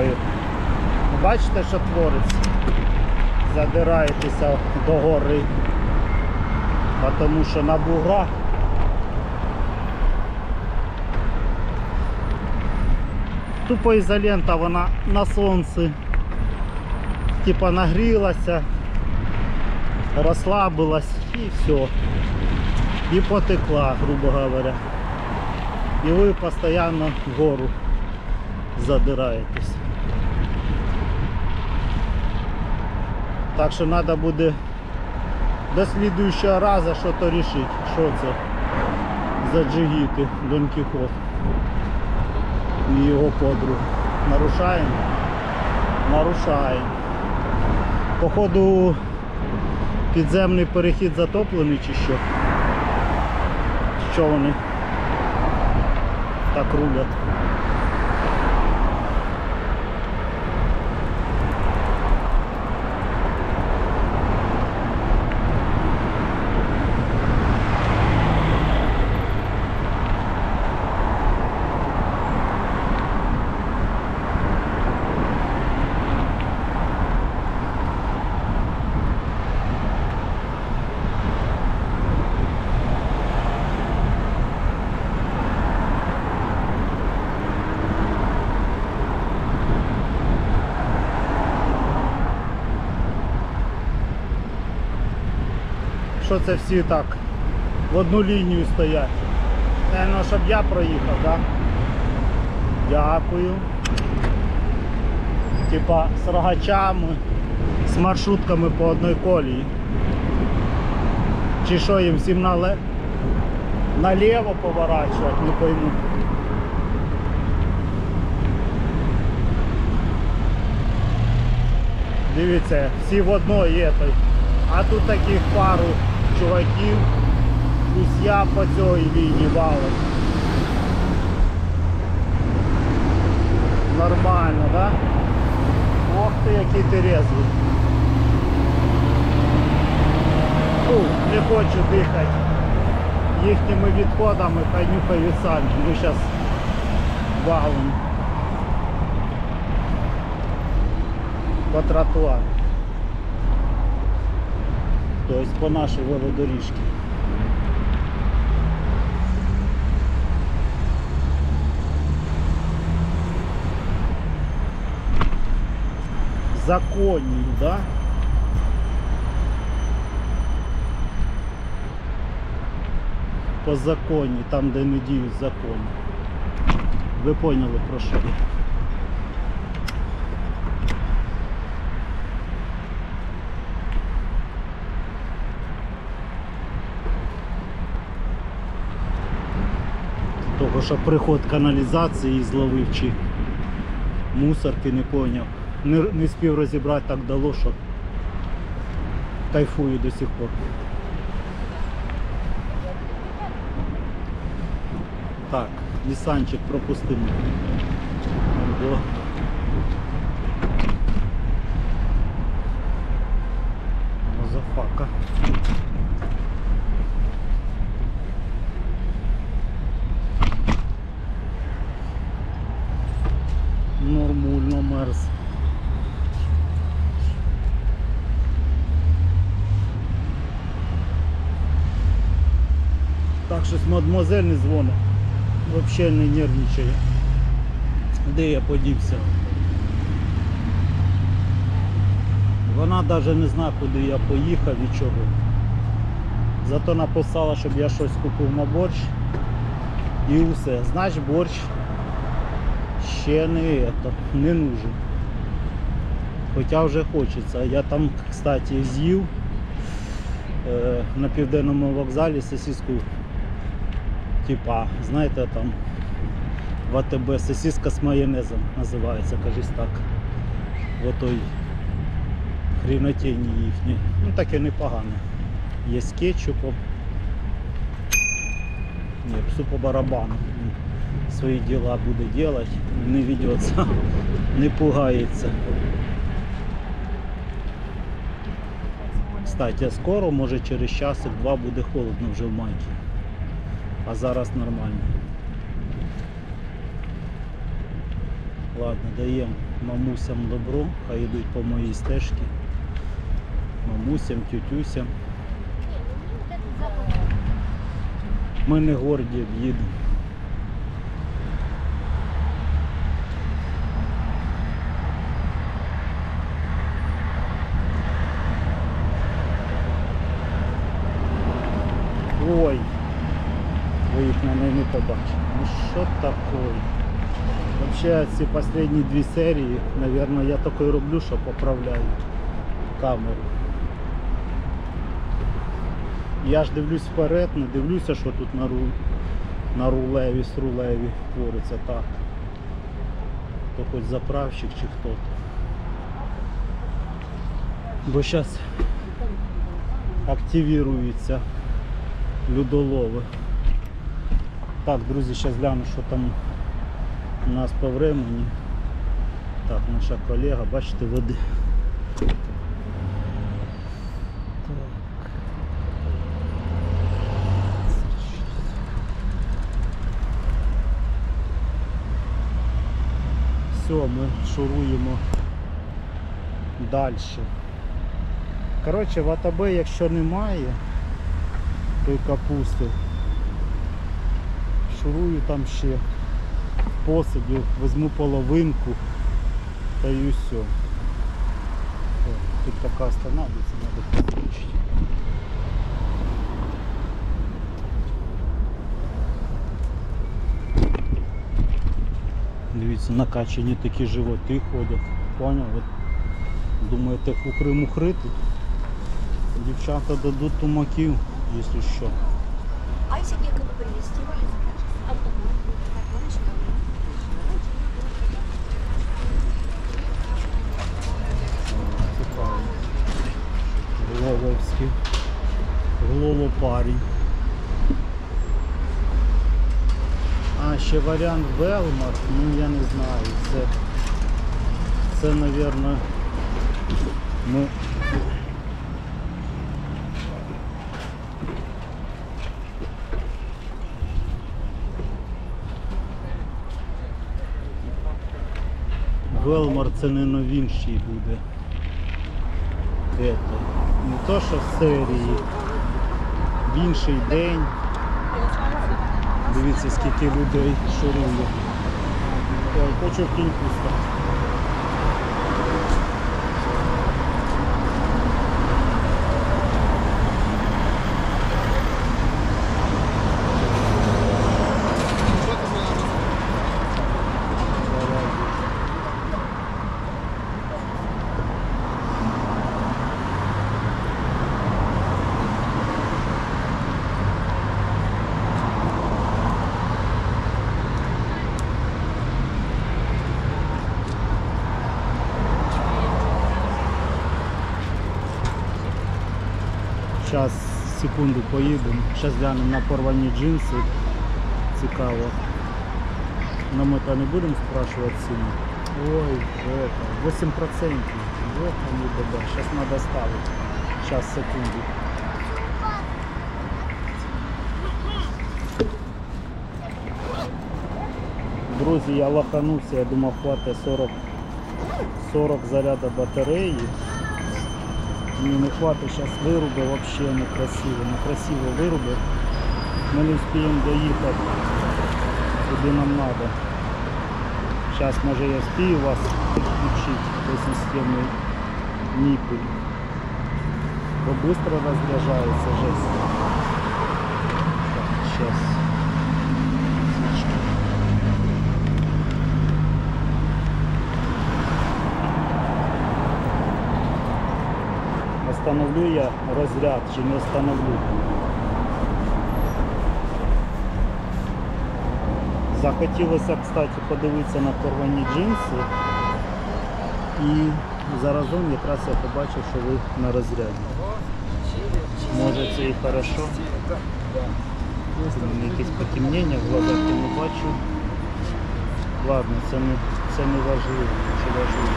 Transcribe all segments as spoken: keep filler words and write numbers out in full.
знімаю. Бачите, що твориться? Задираєтеся до гори, тому що на буграх тупо ізолента, вона на сонці типа нагрілася, розслабилась і все. І потекла, грубо говоря. І ви постійно вгору задираєтесь. Так що треба буде до слідуючого разу щось рішити, що це за джигіти Дон Кіхот і його подругу. Нарушаємо? Нарушаємо. Походу підземний перехід затоплений чи що? Що вони так рулять? Що це всі так в одну лінію стоять? Наверно, щоб я проїхав, так? Дякую. Типа з рогачами, з маршрутками по одній колії. Чи що їм всім нале... наліво поворачувати, не пойму. Дивіться, всі в одної є той. А тут таких пару чуваків, пусть я по цій лінії валив. Нормально, да? Ох ти, який ти резвий. Фу, не хочу дихати їхніми відходами, хай нюхають самі. Ми зараз валимо по тротуару. Тобто по нашій велодоріжці. Законні, да? По законі, там де не діють закони. Ви поняли, про що я? Того, що приход каналізації зловив чи мусорки, не поняв. Не, не спів розібрати, так дало, що кайфую до сих пор. Так, Нісанчик пропустимо. До... Мазафака. Нормально, мерз. Так, щось мадмуазель не дзвонить. Взагалі не нервничає. Де я подівся? Вона навіть не знає, куди я поїхав і чого. Зато написала, щоб я щось купив на борщ. І усе. Значить, борщ ще не, это, не нужен. Хоча вже хочеться. Я там, кстати, з'їв е, на Південному вокзалі сосиску. Типа, знаєте, там в АТБ сосиска з майонезом називається, кажись так. В отой хрінотіні їхній. Ну таке непогане. Є з кетчупом. Ні, псу по барабану. Свої діла буде робити, не ведеться, не пугається. Кстати, скоро, може через часик-два буде холодно вже в майці. А зараз нормально. Ладно, даємо мамусям добро, хай йдуть по моїй стежці. Мамусям, тютюсям. Ми не горді, їдемо. Ой, ви їх на неї не побачите. Ну що таке? Вообще ці останні дві серії, мабуть, я таке роблю, що поправляю камеру. Я ж дивлюсь вперед, не дивлюся, що тут на, ру... на рулеві, з рулеві твориться так. То хоч заправщик чи хто-то. Бо зараз активіруються людолови. Так, друзі, зараз гляну, що там у нас по времени. Так, наша колега, бачите, води. Все, ми шуруємо далі. Коротше, в АТБ, якщо немає тої капусти, шурую там ще в посаді, візьму половинку та і все. Тут така останавливается, треба підключити. Дивіться, накачані такі животи ходять. Поняв? От, думаєте, хухри-мухри тут? Дівчата дадуть тумаків, якщо що. А если некому привезти? Цікаво. Глововський. Гловопарень. А, ще варіант Велмар, ну я не знаю, це, це, напевно, ну, Велмар це не новінший буде. Это. Не то, що в серії, в інший день. Дивіться, скільки людей шурує. Ой, хочу в кіньку стати. Зараз, секунду, поїдемо. Зараз глянемо на порвані джинси. Цікаво. Но ми то не будемо спрашивати ціну. Ой, это, вісім процентів. Вот они, баба. Сейчас надо ставить. Сейчас, секунду. Друзі, я лоханувся, я думав, хватить сорок, сорок заряда батареї. Ні, не хватить, зараз вируби, взагалі некрасиво, некрасиво вируби. Ми не встигнемо доїхати, куди нам треба. Зараз, може, я встигну вас підключити до системи ніпель. Бо швидко розряджається жесть. Так, зараз. Остановлю я розряд чи не остановлю. Захотілося, кстати, подивитися на порвані джинси. І заразом якраз я побачив, що ви на розряді. Може, це і хорошо. Якесь потемнення в глазах я не бачу. Ладно, це не, це не важливо, що важливо.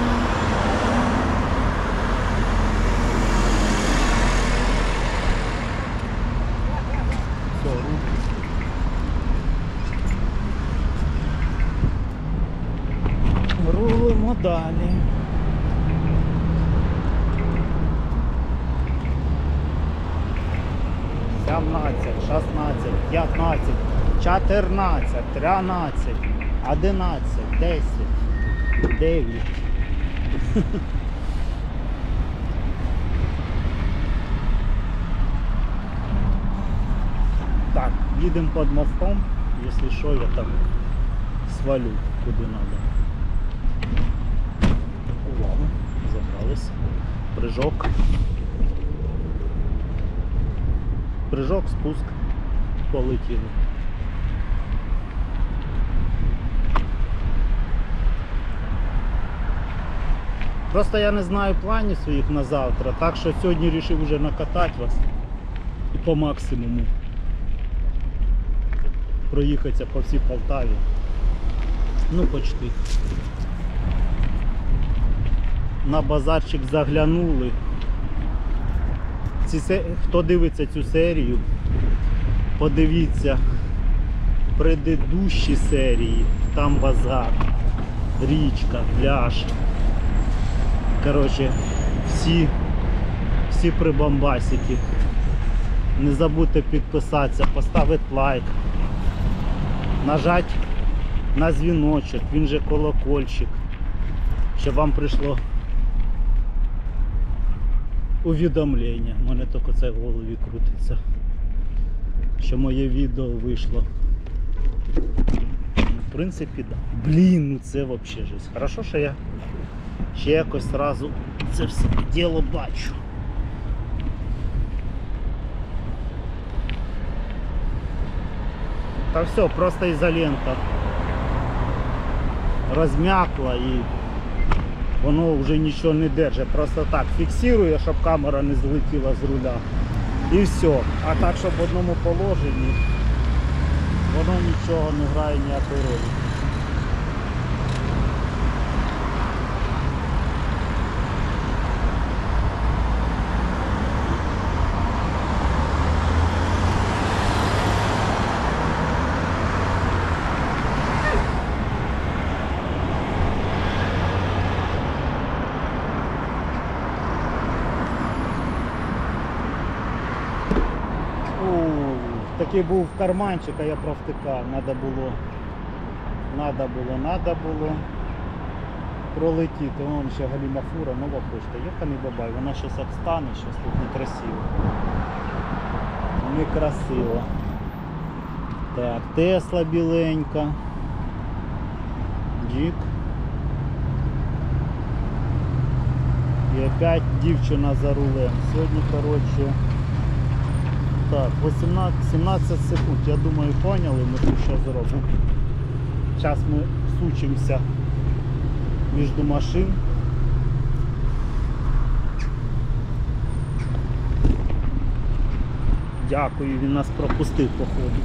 Все, руки. Їдемо далі. сімнадцять, шістнадцять, п'ятнадцять, чотирнадцять, тринадцять, одинадцять, десять, дев'ять. Так, їдемо під мостом, якщо що, я там свалю куди треба. Увагу, забрались. Прыжок. Прыжок, спуск, полетіли. Просто я не знаю планів своїх на завтра, так що сьогодні вирішив вже накатати вас і по максимуму проїхатися по всій Полтаві. Ну почти. На базарчик заглянули. Ці, хто дивиться цю серію, подивіться предыдущі серії, там базар, річка, пляж. Коротше, всі, всі прибамбасики. Не забудьте підписатися, поставити лайк, нажати на дзвіночок, він же колокольчик, щоб вам прийшло увідомлення. У мене тільки це в голові крутиться, що моє відео вийшло. В принципі, да. Блін, ну це взагалі жесть. Хорошо, що я ще якось одразу це все діло бачу. Та все, просто ізолента розм'якла і воно вже нічого не держить. Просто так фіксує, щоб камера не злетіла з руля. І все. А так, щоб в одному положенні, воно нічого не грає ніякої ролі. Такий був карманчик, а я провтикав. Надо було, надо було, надо було пролетіти. Вон ще галіма фура, нова почта. Йоханий бабай, вона щось так стане, щось тут некрасиво. Некрасиво. Так, Тесла біленька. Джік. І опять дівчина за рулем. Сьогодні, коротше, так, вісімнадцять, сімнадцять секунд, я думаю, поняли, ми тут що зробимо. Зараз ми сучимося між машин. Дякую, він нас пропустив, походу.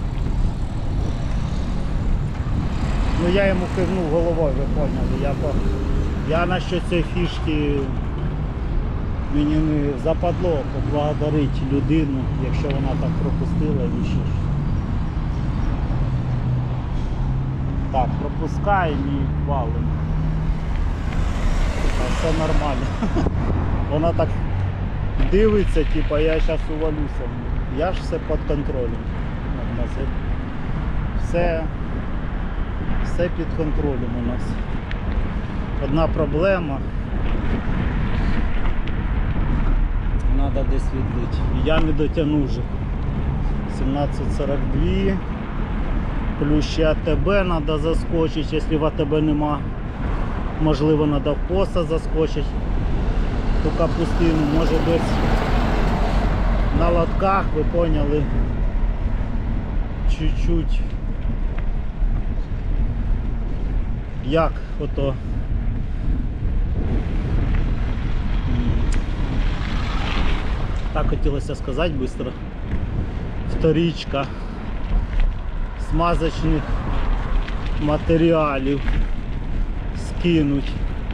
Ну я йому кивнув головою, ви поняли. Я, по... я на що цієї фішки мені не западло поблагодарити людину, якщо вона так пропустила і ще ж. Так, пропускаємо і валимо. Все нормально. Вона так дивиться, типа я зараз увалюся. Я ж все під контролем. Все, все під контролем у нас. Одна проблема. Треба десь відлити. Я не дотягну вже. сімнадцять сорок два. Плюс ще АТБ треба заскочити, якщо в АТБ нема. Можливо, треба в поста заскочити. Ту капустину, може десь на лотках, ви поняли, чуть-чуть як ото так хотілося сказати швидко. Вторичка смазочних матеріалів скинуть.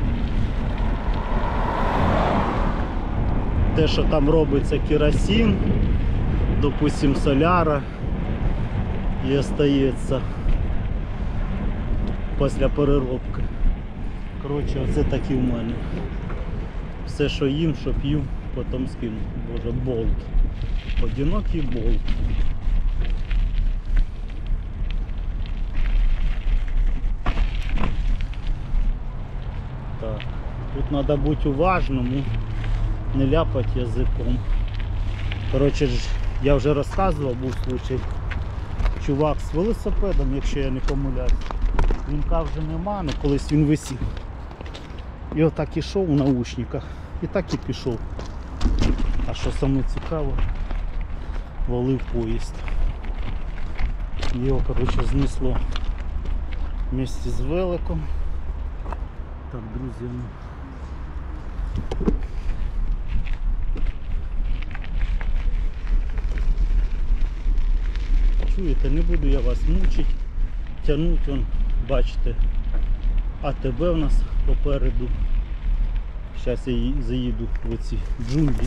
Те, що там робиться керосин, допустим, соляра, і остається після переробки. Коротше, оце такі в мене. Все, що їм, що п'ю, потім скину. Боже, болт. Одинокий болт. Так. Тут треба бути уважним, не ляпати язиком. Коротше, ж, я вже розказував, був случай. Чувак з велосипедом, якщо я не помиляюсь. Вінка вже нема, але колись він висів. І отак ішов у наушниках. І так і пішов. А що саме цікаво, валив поїзд. Його, коротше, знесло вместе з великом. Так, друзі, ну. Чуєте, не буду я вас мучити, тягнуть, вон, бачите, АТБ в нас попереду. Зараз я ї- заїду в ці джунглі.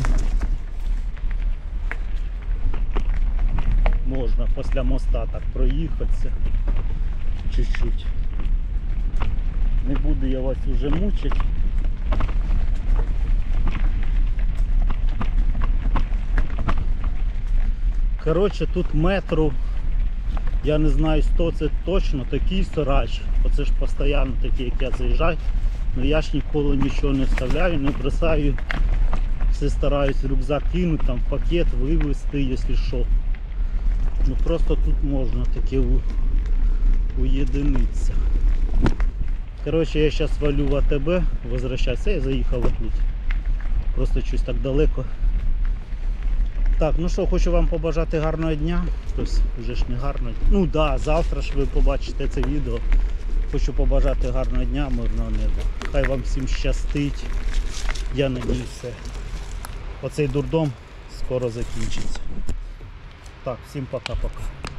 Можна після моста так проїхатися чуть-чуть. Не буду я вас вже мучити. Коротше, тут метро, я не знаю, сто це точно, такий срач. Оце ж постійно такі, як я заїжджаю. Ну я ж ніколи нічого не вставляю, не бросаю. Все стараюсь рюкзак кинути, там пакет вивезти, якщо що. Ну просто тут можна таке у... уєдинитися. Коротше, я зараз валю в АТБ, возвращаюся, я заїхав тут. Просто щось так далеко. Так, ну що, хочу вам побажати гарного дня. Тобто вже ж не гарно. Ну так, да, завтра ж ви побачите це відео. Хочу побажати гарного дня, мирного неба. Хай вам всім щастить. Я надіюся, оцей дурдом скоро закінчиться. Так, всім пока-пока.